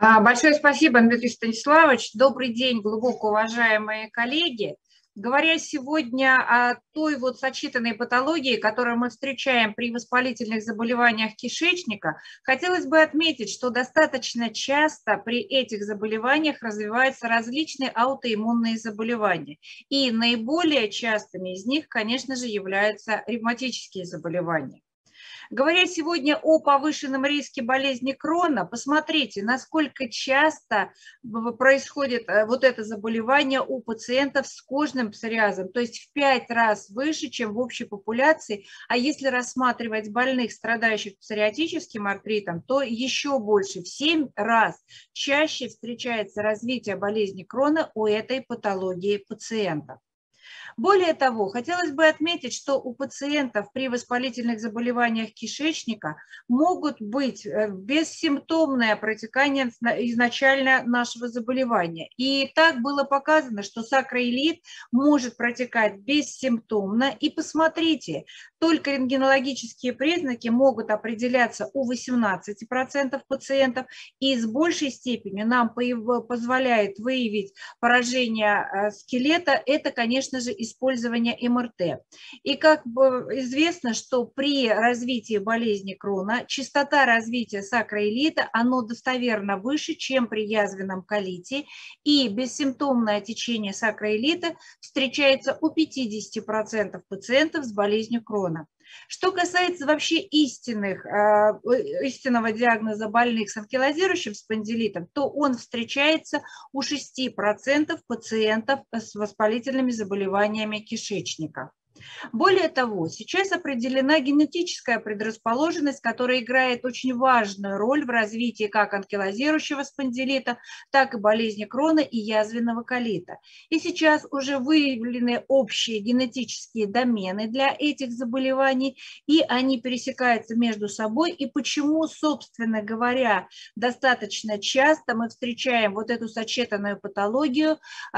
Большое спасибо, Дмитрий Станиславович. Добрый день, глубоко уважаемые коллеги. Говоря сегодня о той вот сочетанной патологии, которую мы встречаем при воспалительных заболеваниях кишечника, хотелось бы отметить, что достаточно часто при этих заболеваниях развиваются различные аутоиммунные заболевания. И наиболее частыми из них, конечно же, являются ревматические заболевания. Говоря сегодня о повышенном риске болезни Крона, посмотрите, насколько часто происходит вот это заболевание у пациентов с кожным псориазом, то есть в 5 раз выше, чем в общей популяции. А если рассматривать больных, страдающих псориатическим артритом, то еще больше, в 7 раз чаще встречается развитие болезни Крона у этой патологии пациентов. Более того, хотелось бы отметить, что у пациентов при воспалительных заболеваниях кишечника могут быть бессимптомное протекание изначально нашего заболевания. И так было показано, что сакроилит может протекать бессимптомно. И посмотрите, только рентгенологические признаки могут определяться у 18% пациентов, и с большей степенью нам позволяет выявить поражение скелета, это, конечно же, использование МРТ. И как известно, что при развитии болезни Крона частота развития сакроилита, оно достоверно выше, чем при язвенном колите, и бессимптомное течение сакроилита встречается у 50% пациентов с болезнью Крона. Что касается вообще истинного диагноза больных с анкилозирующим спондилитом, то он встречается у 6% пациентов с воспалительными заболеваниями кишечника. Более того, сейчас определена генетическая предрасположенность, которая играет очень важную роль в развитии как анкилозирующего спондилита, так и болезни Крона и язвенного колита. И сейчас уже выявлены общие генетические домены для этих заболеваний, и они пересекаются между собой. И почему, собственно говоря, достаточно часто мы встречаем вот эту сочетанную патологию,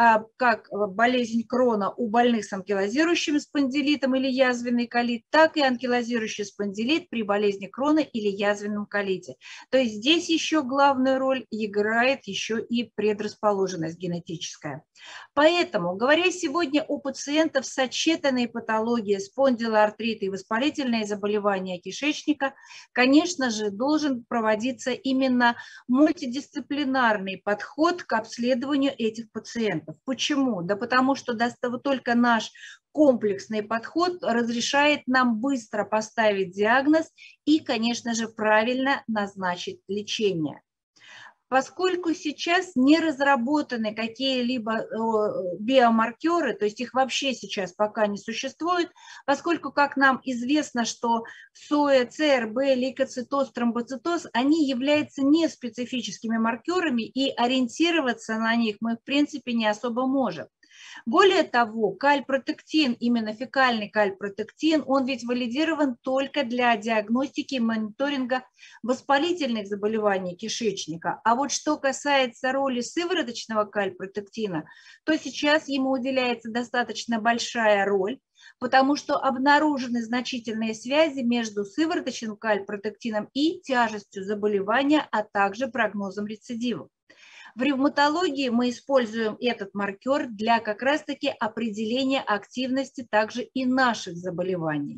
как болезнь Крона у больных с анкилозирующим спондилитом или язвенный колит, так и анкилозирующий спондилит при болезни Крона или язвенном колите. То есть здесь еще главную роль играет еще и предрасположенность генетическая. Поэтому, говоря сегодня о пациентах с сочетанной патологией спондилоартрита и воспалительные заболевания кишечника, конечно же, должен проводиться именно мультидисциплинарный подход к обследованию этих пациентов. Почему? Да потому что только наш комплексный подход разрешает нам быстро поставить диагноз и, конечно же, правильно назначить лечение. Поскольку сейчас не разработаны какие-либо биомаркеры, то есть их вообще сейчас пока не существует, поскольку, как нам известно, что СОЭ, ЦРБ, лейкоцитоз, тромбоцитоз, они являются неспецифическими маркерами, и ориентироваться на них мы, в принципе, не особо можем. Более того, кальпротектин, именно фекальный кальпротектин, он ведь валидирован только для диагностики и мониторинга воспалительных заболеваний кишечника. А вот что касается роли сывороточного кальпротектина, то сейчас ему уделяется достаточно большая роль, потому что обнаружены значительные связи между сывороточным кальпротектином и тяжестью заболевания, а также прогнозом рецидивов. В ревматологии мы используем этот маркер для как раз-таки определения активности также и наших заболеваний.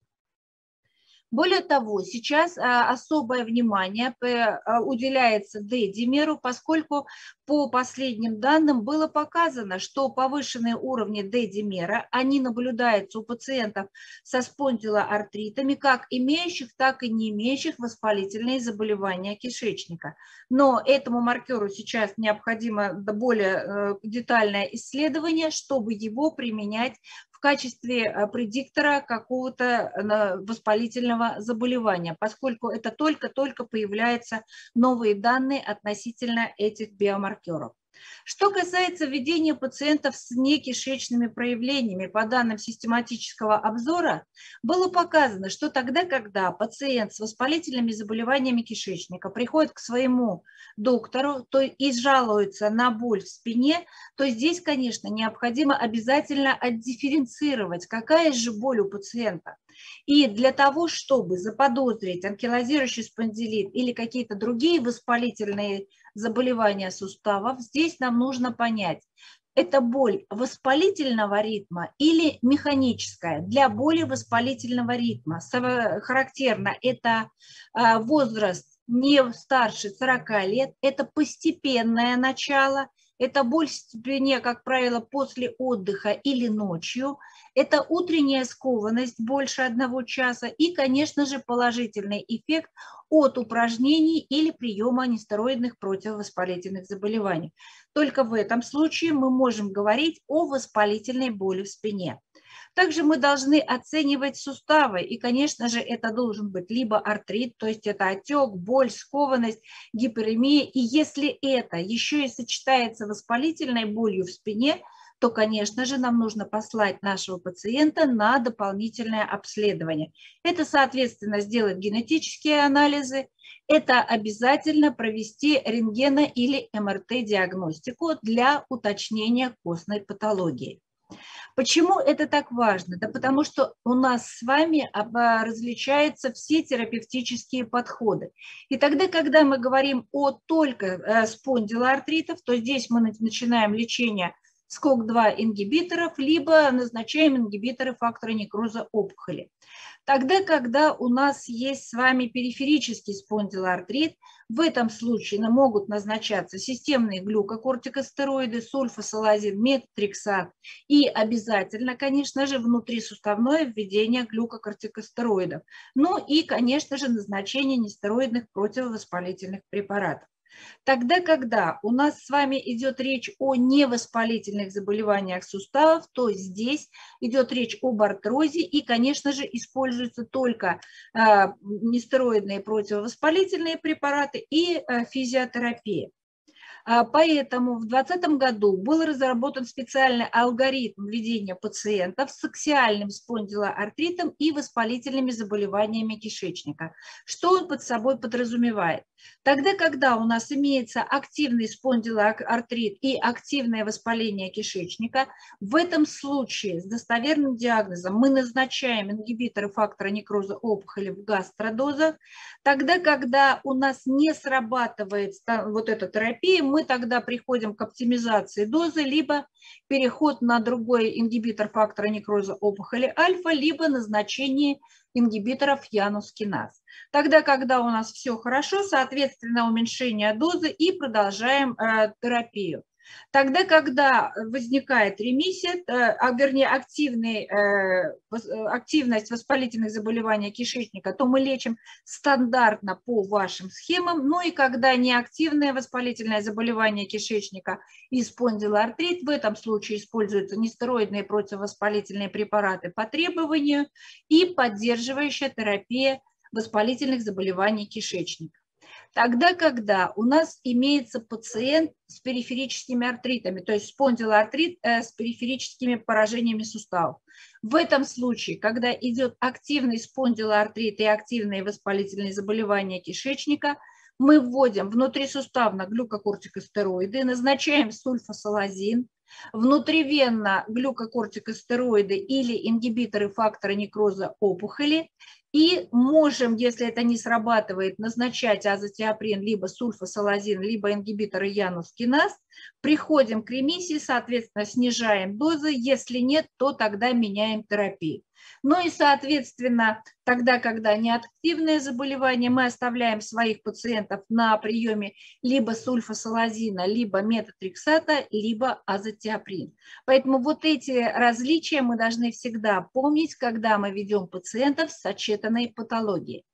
Более того, сейчас особое внимание уделяется D-димеру, поскольку по последним данным было показано, что повышенные уровни D-димера, они наблюдаются у пациентов со спондилоартритами, как имеющих, так и не имеющих воспалительные заболевания кишечника. Но этому маркеру сейчас необходимо более детальное исследование, чтобы его применять в качестве предиктора какого-то воспалительного заболевания, поскольку это только-только появляются новые данные относительно этих биомаркеров. Что касается введения пациентов с некишечными проявлениями, по данным систематического обзора, было показано, что тогда, когда пациент с воспалительными заболеваниями кишечника приходит к своему доктору и жалуется на боль в спине, то здесь, конечно, необходимо обязательно отдифференцировать, какая же боль у пациента. И для того, чтобы заподозрить анкилозирующий спондилит или какие-то другие воспалительные заболевания суставов, здесь нам нужно понять, это боль воспалительного ритма или механическая. Для боли воспалительного ритма характерно это возраст не старше 40 лет, это постепенное начало, это боль в спине, как правило, после отдыха или ночью, это утренняя скованность больше 1 часа и, конечно же, положительный эффект от упражнений или приема нестероидных противовоспалительных заболеваний. Только в этом случае мы можем говорить о воспалительной боли в спине. Также мы должны оценивать суставы, и, конечно же, это должен быть либо артрит, то есть это отек, боль, скованность, гиперемия, и если это еще и сочетается с воспалительной болью в спине, то, конечно же, нам нужно послать нашего пациента на дополнительное обследование. Это, соответственно, сделать генетические анализы, это обязательно провести рентгено- или МРТ-диагностику для уточнения костной патологии. Почему это так важно? Да потому что у нас с вами различаются все терапевтические подходы. И тогда, когда мы говорим о только спондилоартритах, то здесь мы начинаем лечение СКОК2 ингибиторов, либо назначаем ингибиторы фактора некроза опухоли. Тогда, когда у нас есть с вами периферический спондилоартрит, в этом случае могут назначаться системные глюкокортикостероиды, сульфасалазин, метотрексат и обязательно, конечно же, внутрисуставное введение глюкокортикостероидов. Ну и, конечно же, назначение нестероидных противовоспалительных препаратов. Тогда, когда у нас с вами идет речь о невоспалительных заболеваниях суставов, то здесь идет речь об артрозе и, конечно же, используются только нестероидные противовоспалительные препараты и физиотерапия. Поэтому в 2020 году был разработан специальный алгоритм ведения пациентов с аксиальным спондилоартритом и воспалительными заболеваниями кишечника. Что он под собой подразумевает? Тогда, когда у нас имеется активный спондилоартрит и активное воспаление кишечника, в этом случае с достоверным диагнозом мы назначаем ингибиторы фактора некроза опухоли в гастродозах. Тогда, когда у нас не срабатывает вот эта терапия, мы тогда приходим к оптимизации дозы, либо переход на другой ингибитор фактора некроза опухоли альфа, либо назначение ингибиторов янус-киназ. Тогда, когда у нас все хорошо, соответственно, уменьшение дозы и продолжаем терапию. Тогда, когда возникает ремиссия, вернее, активность воспалительных заболеваний кишечника, то мы лечим стандартно по вашим схемам. Ну и когда неактивное воспалительное заболевание кишечника и спондилоартрит, в этом случае используются нестероидные противовоспалительные препараты по требованию и поддерживающая терапия воспалительных заболеваний кишечника. Тогда, когда у нас имеется пациент с периферическими артритами, то есть спондилоартрит с периферическими поражениями суставов. В этом случае, когда идет активный спондилоартрит и активные воспалительные заболевания кишечника, мы вводим внутрисуставно глюкокортикостероиды, назначаем сульфасалазин, внутривенно глюкокортикостероиды или ингибиторы фактора некроза опухоли. И можем, если это не срабатывает, назначать азотиоприн, либо сульфасалазин, либо ингибиторы янус-киназ. Приходим к ремиссии, соответственно, снижаем дозы. Если нет, то тогда меняем терапию. Ну и, соответственно, тогда, когда неактивное заболевание, мы оставляем своих пациентов на приеме либо сульфасалазина, либо метотрексата, либо азотиоприн. Поэтому вот эти различия мы должны всегда помнить, когда мы ведем пациентов с сочетанной патологией.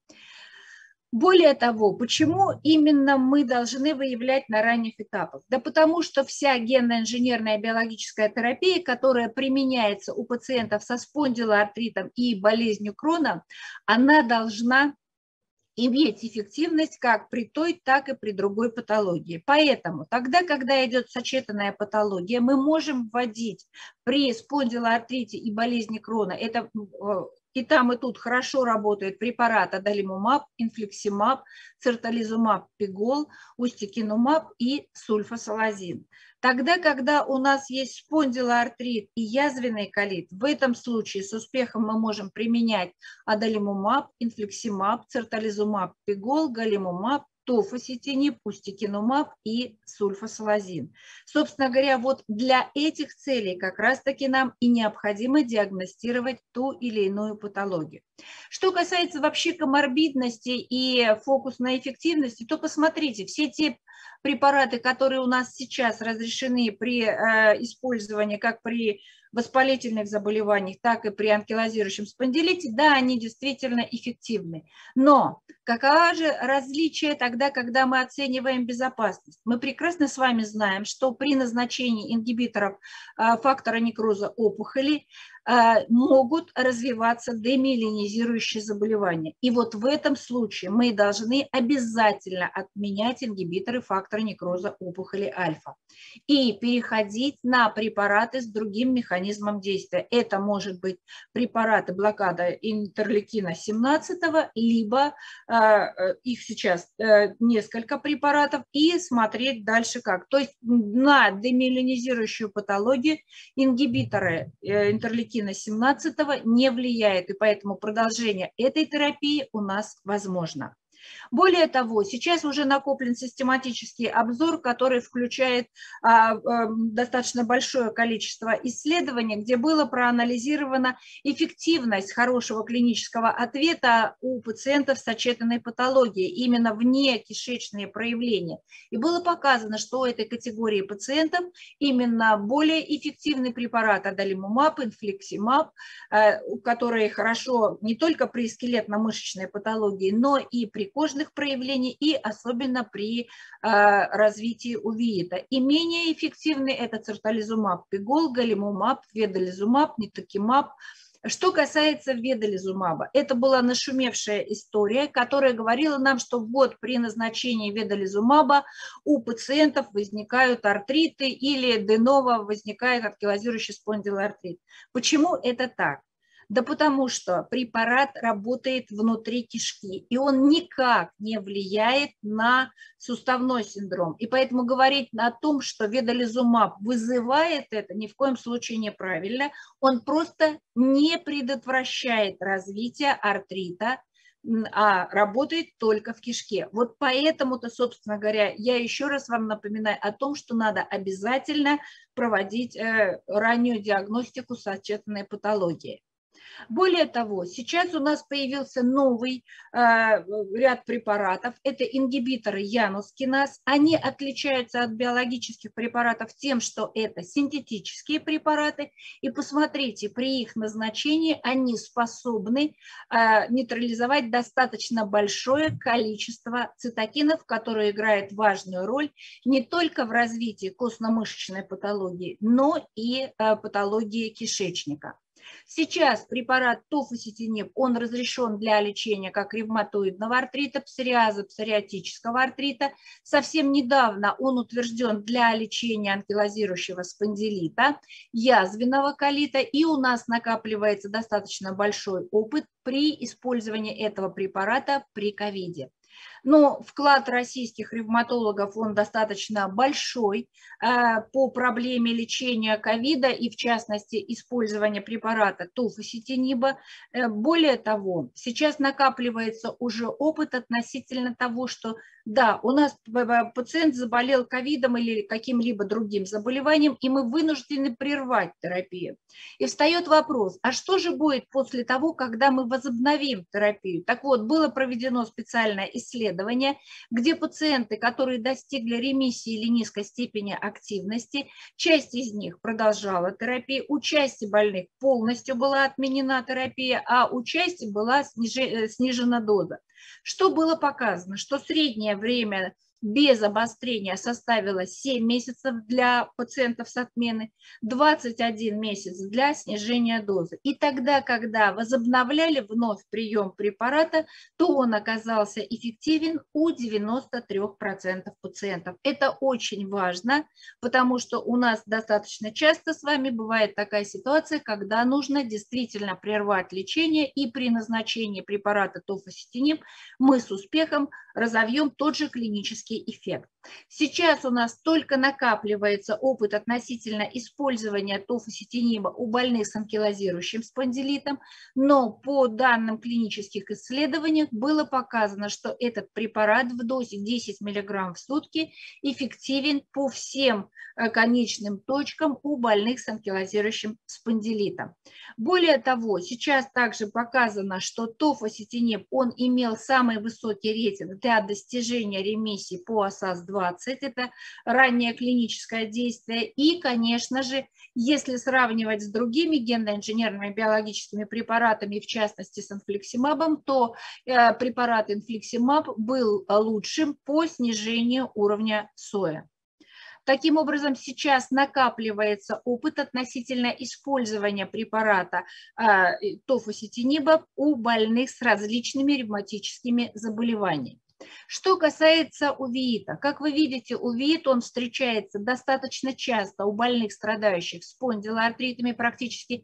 Более того, почему именно мы должны выявлять на ранних этапах? Да потому что вся генно-инженерная биологическая терапия, которая применяется у пациентов со спондилоартритом и болезнью Крона, она должна иметь эффективность как при той, так и при другой патологии. Поэтому тогда, когда идет сочетанная патология, мы можем вводить при спондилоартрите и болезни Крона, это и там, и тут хорошо работает препарат адалимумаб, инфликсимаб, цертализумаб, пигол, устикинумаб и сульфасалазин. Тогда, когда у нас есть спондилоартрит и язвенный колит, в этом случае с успехом мы можем применять адалимумаб, инфликсимаб, цертализумаб, пигол, галимумаб, тофосетинип, устикинумаб и сульфасалазин. Собственно говоря, вот для этих целей как раз-таки нам и необходимо диагностировать ту или иную патологию. Что касается вообще коморбидности и фокусной эффективности, то посмотрите, все те препараты, которые у нас сейчас разрешены при использовании как при воспалительных заболеваниях, так и при анкилозирующем спондилите, да, они действительно эффективны. Но какова же различие тогда, когда мы оцениваем безопасность? Мы прекрасно с вами знаем, что при назначении ингибиторов фактора некроза опухоли могут развиваться демиелинизирующие заболевания. И вот в этом случае мы должны обязательно отменять ингибиторы фактора некроза опухоли альфа и переходить на препараты с другим механизмом действия. Это может быть препараты блокада интерлейкина 17, либо их сейчас несколько препаратов, и смотреть дальше как. То есть на демиелинизирующую патологию ингибиторы интерлейкина 17 не влияет, и поэтому продолжение этой терапии у нас возможно. Более того, сейчас уже накоплен систематический обзор, который включает достаточно большое количество исследований, где было проанализирована эффективность хорошего клинического ответа у пациентов с сочетанной патологией, именно вне кишечные проявления. И было показано, что у этой категории пациентов именно более эффективный препарат адалимумаб, инфликсимаб, которые хорошо не только при скелетно-мышечной патологии, но и при кожных проявлений и особенно при развитии увеита. И менее эффективный это цертализумаб, пигол, галимумаб, ведолизумаб, нитокимаб. Что касается ведолизумаба, это была нашумевшая история, которая говорила нам, что вот при назначении ведолизумаба у пациентов возникают артриты или де-ново возникает анкилозирующий спондилоартрит. Почему это так? Да потому что препарат работает внутри кишки, и он никак не влияет на суставной синдром. И поэтому говорить о том, что ведолизумаб вызывает это, ни в коем случае неправильно. Он просто не предотвращает развитие артрита, а работает только в кишке. Вот поэтому-то, собственно говоря, я еще раз вам напоминаю о том, что надо обязательно проводить раннюю диагностику сочетанной патологии. Более того, сейчас у нас появился новый ряд препаратов. Это ингибиторы янус-киназ. Они отличаются от биологических препаратов тем, что это синтетические препараты. И посмотрите, при их назначении они способны нейтрализовать достаточно большое количество цитокинов, которые играют важную роль не только в развитии костно-мышечной патологии, но и патологии кишечника. Сейчас препарат тофосетинип, он разрешен для лечения как ревматоидного артрита, псориаза, псориатического артрита. Совсем недавно он утвержден для лечения анкилозирующего спондилита, язвенного колита, и у нас накапливается достаточно большой опыт при использовании этого препарата при ковиде. Но вклад российских ревматологов, он достаточно большой по проблеме лечения ковида и, в частности, использования препарата тофосетиниба. Более того, сейчас накапливается уже опыт относительно того, что да, у нас пациент заболел ковидом или каким-либо другим заболеванием, и мы вынуждены прервать терапию. И встает вопрос, а что же будет после того, когда мы возобновим терапию? Так вот, было проведено специальное исследование, где пациенты, которые достигли ремиссии или низкой степени активности, часть из них продолжала терапию, у части больных полностью была отменена терапия, а у части была снижена доза. Что было показано? Что среднее время без обострения составило 7 месяцев для пациентов с отменой, 21 месяц для снижения дозы. И тогда, когда возобновляли вновь прием препарата, то он оказался эффективен у 93% пациентов. Это очень важно, потому что у нас достаточно часто с вами бывает такая ситуация, когда нужно действительно прервать лечение, и при назначении препарата тофосетинип мы с успехом разовьем тот же клинический эффект. Сейчас у нас только накапливается опыт относительно использования тофусетиниба у больных с анкилозирующим спондилитом, но по данным клинических исследований было показано, что этот препарат в дозе 10 мг в сутки эффективен по всем конечным точкам у больных с анкилозирующим спондилитом. Более того, сейчас также показано, что тофусетиниб, он имел самый высокий рейтинг для достижения ремиссии по АСАС-20, это раннее клиническое действие. И, конечно же, если сравнивать с другими генно-инженерными биологическими препаратами, в частности с инфликсимабом, то препарат инфликсимаб был лучшим по снижению уровня СОЭ. Таким образом, сейчас накапливается опыт относительно использования препарата тофусетиниба у больных с различными ревматическими заболеваниями. Что касается увеита, как вы видите, увеит он встречается достаточно часто у больных, страдающих спондилоартритами, практически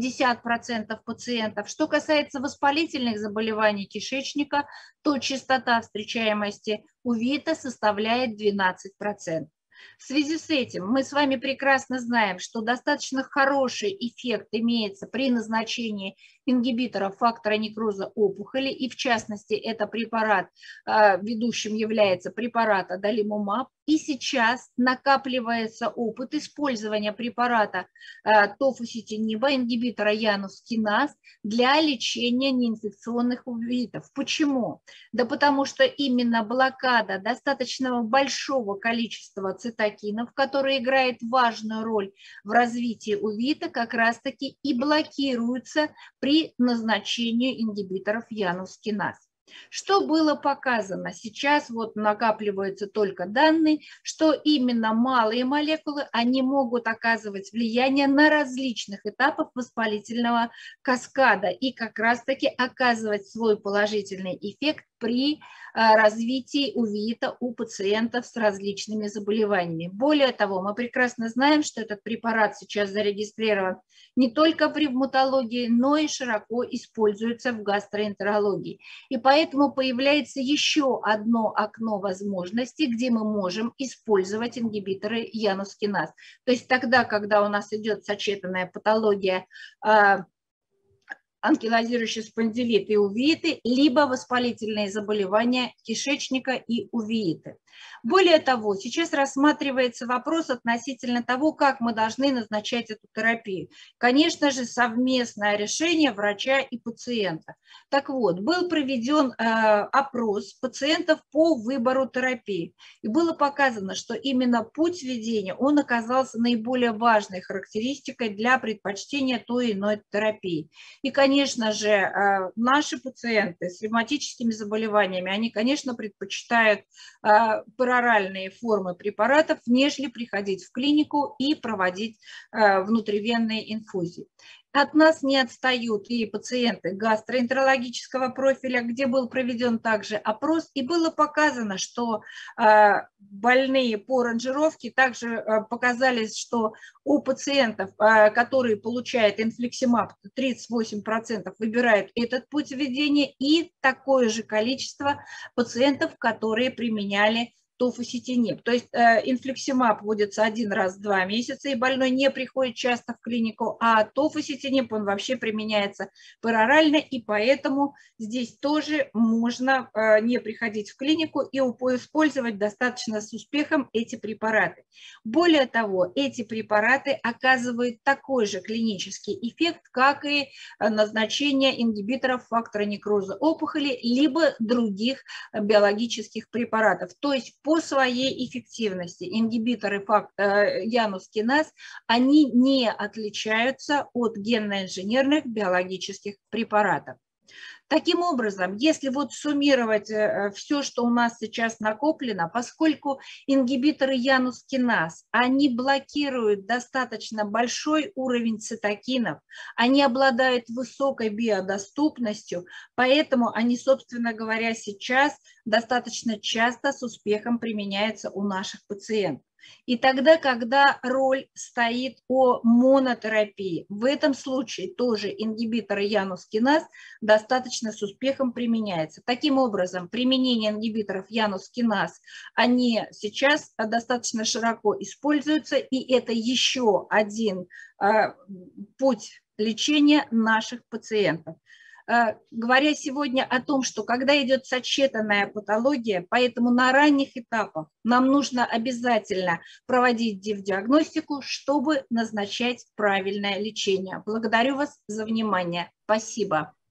50% пациентов. Что касается воспалительных заболеваний кишечника, то частота встречаемости увеита составляет 12%. В связи с этим мы с вами прекрасно знаем, что достаточно хороший эффект имеется при назначении ингибиторов фактора некроза опухоли, и в частности это препарат, ведущим является препарат адалимумаб, и сейчас накапливается опыт использования препарата тофусетиниба, ингибитора янус-киназ, для лечения неинфекционных увеитов. Почему? Да потому что именно блокада достаточно большого количества цитокинов, которые играют важную роль в развитии увеита, как раз-таки и блокируются при назначении ингибиторов янус-киназ. Что было показано? Сейчас вот накапливаются только данные, что именно малые молекулы, они могут оказывать влияние на различных этапах воспалительного каскада и как раз-таки оказывать свой положительный эффект при развитии увеита у пациентов с различными заболеваниями. Более того, мы прекрасно знаем, что этот препарат сейчас зарегистрирован не только в ревматологии, но и широко используется в гастроэнтерологии. И поэтому появляется еще одно окно возможностей, где мы можем использовать ингибиторы янус-киназ. То есть тогда, когда у нас идет сочетанная патология анкилозирующий спондилит и увеиты, либо воспалительные заболевания кишечника и увеиты. Более того, сейчас рассматривается вопрос относительно того, как мы должны назначать эту терапию. Конечно же, совместное решение врача и пациента. Так вот, был проведен опрос пациентов по выбору терапии. И было показано, что именно путь введения, он оказался наиболее важной характеристикой для предпочтения той или иной терапии. И, конечно же, наши пациенты с ревматическими заболеваниями, они, конечно, предпочитают пероральные формы препаратов, нежели приходить в клинику и проводить внутривенные инфузии. От нас не отстают и пациенты гастроэнтерологического профиля, где был проведен также опрос, и было показано, что больные по ранжировке также показали, что у пациентов, которые получают инфликсимаб, 38% выбирают этот путь введения, и такое же количество пациентов, которые применяли тофусетиниб. То есть инфликсимаб вводится один раз в 2 месяца, и больной не приходит часто в клинику, а тофусетиниб, он вообще применяется перорально, и поэтому здесь тоже можно не приходить в клинику и использовать достаточно с успехом эти препараты. Более того, эти препараты оказывают такой же клинический эффект, как и назначение ингибиторов фактора некроза опухоли, либо других биологических препаратов. То есть по своей эффективности ингибиторы янус-киназ, они не отличаются от генно-инженерных биологических препаратов. Таким образом, если вот суммировать все, что у нас сейчас накоплено, поскольку ингибиторы янус-киназ, они блокируют достаточно большой уровень цитокинов, они обладают высокой биодоступностью, поэтому они, собственно говоря, сейчас достаточно часто с успехом применяются у наших пациентов. И тогда, когда роль стоит о монотерапии, в этом случае тоже ингибиторы янус-киназ достаточно с успехом применяются. Таким образом, применение ингибиторов янус-киназ, они сейчас достаточно широко используются, и это еще один путь лечения наших пациентов. Говоря сегодня о том, что когда идет сочетанная патология, поэтому на ранних этапах нам нужно обязательно проводить диагностику, чтобы назначать правильное лечение. Благодарю вас за внимание. Спасибо.